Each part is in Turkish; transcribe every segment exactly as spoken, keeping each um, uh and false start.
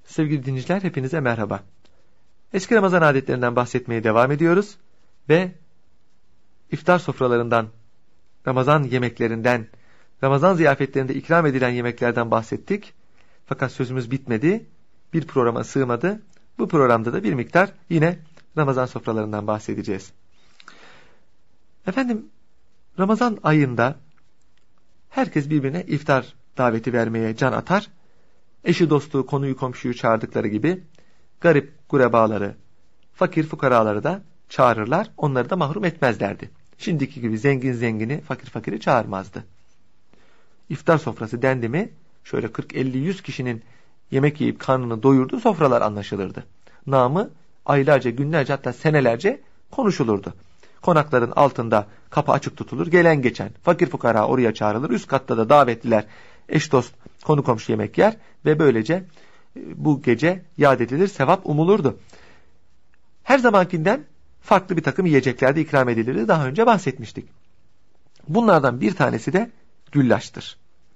Sevgili dinleyiciler, hepinize merhaba. Eski Ramazan adetlerinden bahsetmeye devam ediyoruz ve iftar sofralarından, Ramazan yemeklerinden, Ramazan ziyafetlerinde ikram edilen yemeklerden bahsettik. Fakat sözümüz bitmedi, bir programa sığmadı. Bu programda da bir miktar yine Ramazan sofralarından bahsedeceğiz. Efendim, Ramazan ayında herkes birbirine iftar daveti vermeye can atar. Eşi dostu, konuyu komşuyu çağırdıkları gibi garip gurebaları, fakir fukaraları da çağırırlar. Onları da mahrum etmezlerdi. Şimdiki gibi zengin zengini, fakir fakiri çağırmazdı. İftar sofrası dendi mi şöyle kırk elli yüz kişinin yemek yiyip karnını doyurduğu sofralar anlaşılırdı. Namı aylarca, günlerce, hatta senelerce konuşulurdu. Konakların altında kapı açık tutulur. Gelen geçen fakir fukara oraya çağrılır. Üst katta da davetliler, eş dost, konu komşu yemek yer ve böylece bu gece yad edilir, sevap umulurdu. Her zamankinden farklı bir takım yiyecekler de ikram edilirdi. Daha önce bahsetmiştik. Bunlardan bir tanesi de güllaçtır.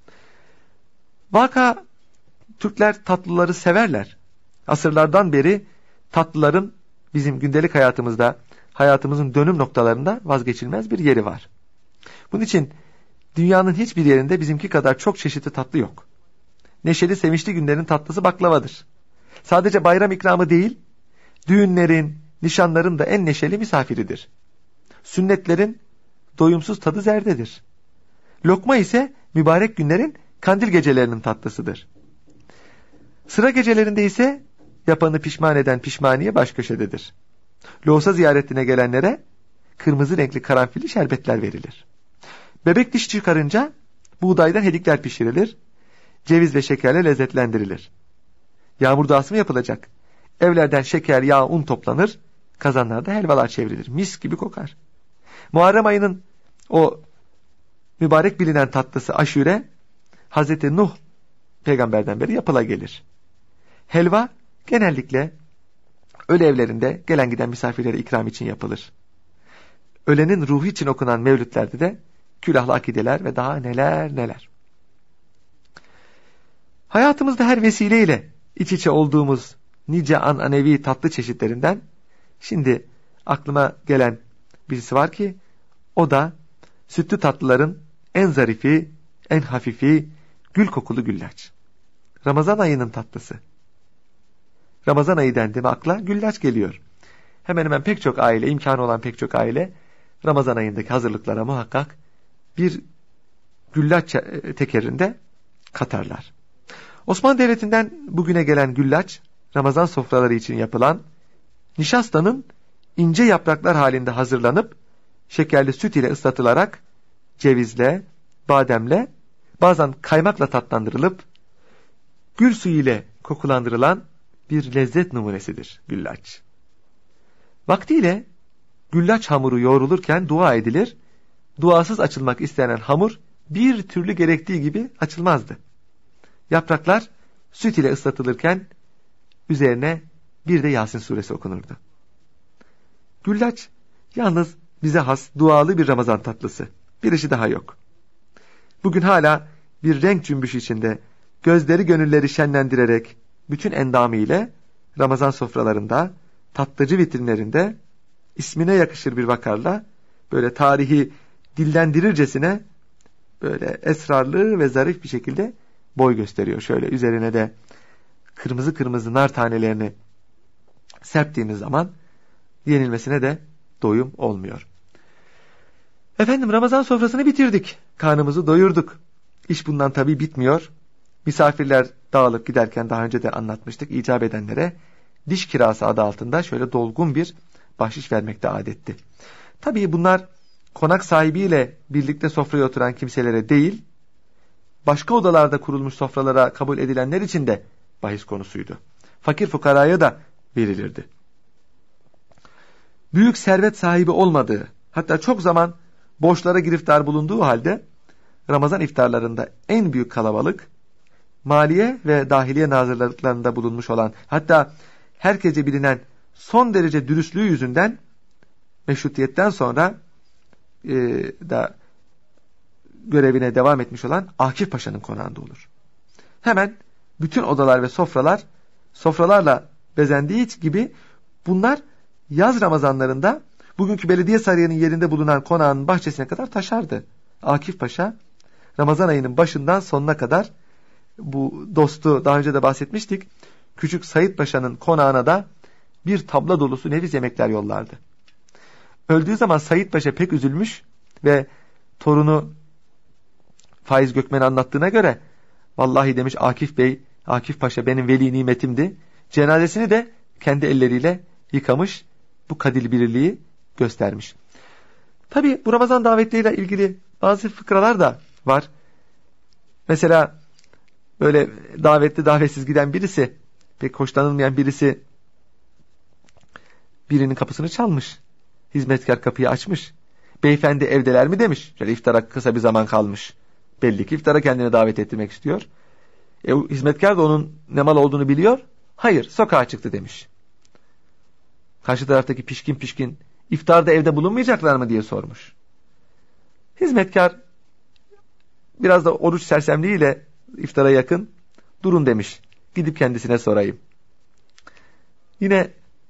Vaka Türkler tatlıları severler. Asırlardan beri tatlıların bizim gündelik hayatımızda, hayatımızın dönüm noktalarında vazgeçilmez bir yeri var. Bunun için dünyanın hiçbir yerinde bizimki kadar çok çeşitli tatlı yok. Neşeli, sevinçli günlerin tatlısı baklavadır. Sadece bayram ikramı değil, düğünlerin, nişanların da en neşeli misafiridir. Sünnetlerin doyumsuz tadı zerdedir. Lokma ise mübarek günlerin kandil gecelerinin tatlısıdır. Sıra gecelerinde ise yapanı pişman eden pişmaniye baş köşededir. Loğusa ziyaretine gelenlere kırmızı renkli karanfilli şerbetler verilir. Bebek diş çıkarınca buğdaydan hedikler pişirilir, ceviz ve şekerle lezzetlendirilir. Yağmur duası mı yapılacak? Evlerden şeker, yağ, un toplanır, kazanlarda helvalar çevrilir. Mis gibi kokar. Muharrem ayının o mübarek bilinen tatlısı aşure, Hazreti Nuh peygamberden beri yapıla gelir. Helva genellikle öle evlerinde gelen giden misafirlere ikram için yapılır. Ölenin ruhu için okunan mevlütlerde de külahlı akideler ve daha neler neler. Hayatımızda her vesileyle iç içe olduğumuz nice ananevi tatlı çeşitlerinden şimdi aklıma gelen birisi var ki o da sütlü tatlıların en zarifi, en hafifi, gül kokulu güllaç. Ramazan ayının tatlısı. Ramazan ayı dendi mi akla güllaç geliyor. Hemen hemen pek çok aile, imkanı olan pek çok aile Ramazan ayındaki hazırlıklara muhakkak bir güllaç tekerinde katarlar. Osmanlı Devleti'nden bugüne gelen güllaç, Ramazan sofraları için yapılan nişastanın ince yapraklar halinde hazırlanıp şekerli süt ile ıslatılarak cevizle, bademle, bazen kaymakla tatlandırılıp gül suyu ile kokulandırılan bir lezzet numunesidir güllaç. Vaktiyle güllaç hamuru yoğrulurken dua edilir, duasız açılmak istenen hamur bir türlü gerektiği gibi açılmazdı. Yapraklar süt ile ıslatılırken üzerine bir de Yasin suresi okunurdu. Güllaç yalnız bize has dualı bir Ramazan tatlısı. Bir işi daha yok. Bugün hala bir renk cümbüşü içinde gözleri gönülleri şenlendirerek bütün endamıyla Ramazan sofralarında, tatlıcı vitrinlerinde ismine yakışır bir vakarla böyle tarihi dillendirircesine böyle esrarlı ve zarif bir şekilde boy gösteriyor. Şöyle üzerine de kırmızı kırmızı nar tanelerini serptiğimiz zaman yenilmesine de doyum olmuyor. Efendim, Ramazan sofrasını bitirdik. Karnımızı doyurduk. İş bundan tabii bitmiyor. Misafirler dağılıp giderken daha önce de anlatmıştık. İcap edenlere diş kirası adı altında şöyle dolgun bir bahşiş vermekte adetti. Tabii bunlar konak sahibiyle birlikte sofraya oturan kimselere değil, başka odalarda kurulmuş sofralara kabul edilenler için de bahis konusuydu. Fakir fukaraya da verilirdi. Büyük servet sahibi olmadığı, hatta çok zaman borçlara giriftar bulunduğu halde Ramazan iftarlarında en büyük kalabalık, maliye ve dahiliye nazırlıklarında bulunmuş olan, hatta herkese bilinen son derece dürüstlüğü yüzünden meşrutiyetten sonra e, da görevine devam etmiş olan Akif Paşa'nın konağında olur. Hemen bütün odalar ve sofralar sofralarla bezendiği gibi bunlar yaz Ramazanlarında bugünkü belediye sarayının yerinde bulunan konağın bahçesine kadar taşardı. Akif Paşa Ramazan ayının başından sonuna kadar bu dostu daha önce de bahsetmiştik. Küçük Said Paşa'nın konağına da bir tabla dolusu nefis yemekler yollardı. Öldüğü zaman Said Paşa pek üzülmüş ve torunu Faiz Gökmen'e anlattığına göre vallahi demiş Akif Bey, Akif Paşa benim veli nimetimdi. Cenazesini de kendi elleriyle yıkamış, bu kadil birliği göstermiş. Tabi bu Ramazan davetleriyle ilgili bazı fıkralar da var. Mesela böyle davetli davetsiz giden birisi, pek hoşlanılmayan birisi birinin kapısını çalmış. Hizmetkar kapıyı açmış. Beyefendi evdeler mi demiş. Şöyle iftara kısa bir zaman kalmış. Belli ki iftara kendini davet ettirmek istiyor. E, hizmetkar da onun ne mal olduğunu biliyor. Hayır, sokağa çıktı demiş. Karşı taraftaki pişkin pişkin iftarda evde bulunmayacaklar mı diye sormuş. Hizmetkar biraz da oruç sersemliğiyle iftara yakın durun demiş. Gidip kendisine sorayım. Yine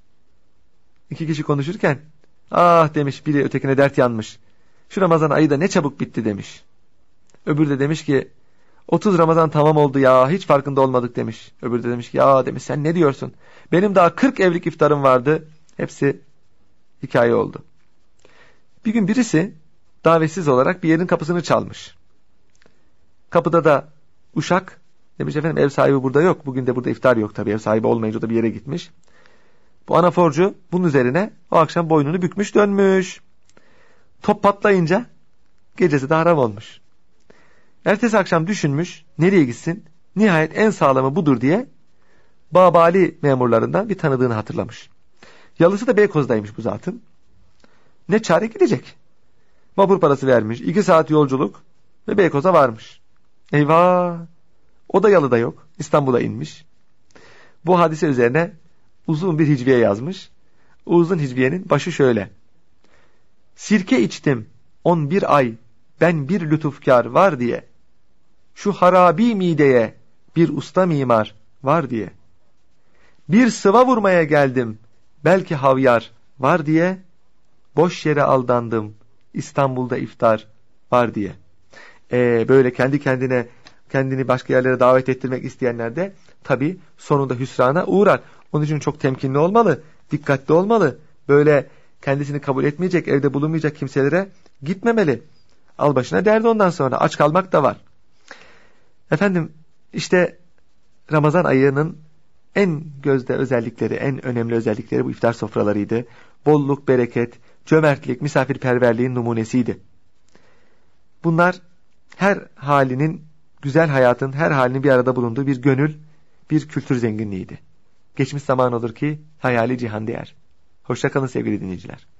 iki kişi konuşurken ah demiş biri ötekine dert yanmış. Şu Ramazan ayı da ne çabuk bitti demiş. Öbürü de demiş ki otuz Ramazan tamam oldu ya hiç farkında olmadık demiş. Öbürü de demiş ki ya demiş sen ne diyorsun? Benim daha kırk evlilik iftarım vardı. Hepsi hikaye oldu. Bir gün birisi davetsiz olarak bir yerin kapısını çalmış. Kapıda da uşak demiş efendim ev sahibi burada yok. Bugün de burada iftar yok tabii ev sahibi olmayınca da bir yere gitmiş. Bu anaforcu bunun üzerine o akşam boynunu bükmüş dönmüş. Top patlayınca gecesi de haram olmuş. Ertesi akşam düşünmüş nereye gitsin? Nihayet en sağlamı budur diye Babali memurlarından bir tanıdığını hatırlamış. Yalısı da Beykoz'daymış bu zatın. Ne çare gidecek. Vapur parası vermiş. iki saat yolculuk ve Beykoz'a varmış. Eyvah! O da yalıda yok. İstanbul'a inmiş. Bu hadise üzerine uzun bir hicviye yazmış. Uzun hicviyenin başı şöyle. Sirke içtim on bir ay ben bir lütufkar var diye. Şu harabi mideye bir usta mimar var diye. Bir sıva vurmaya geldim belki havyar var diye. Boş yere aldandım İstanbul'da iftar var diye. Ee, böyle kendi kendine kendini başka yerlere davet ettirmek isteyenler de tabii sonunda hüsrana uğrar. Onun için çok temkinli olmalı, dikkatli olmalı. Böyle kendisini kabul etmeyecek, evde bulunmayacak kimselere gitmemeli. Al başına derdi ondan sonra. Aç kalmak da var. Efendim işte Ramazan ayının en gözde özellikleri, en önemli özellikleri bu iftar sofralarıydı. Bolluk, bereket, cömertlik, misafirperverliğin numunesiydi. Bunlar her halinin, güzel hayatın her halinin bir arada bulunduğu bir gönül, bir kültür zenginliğiydi. Geçmiş zaman olur ki hayali cihan değer. Hoşça kalın sevgili dinleyiciler.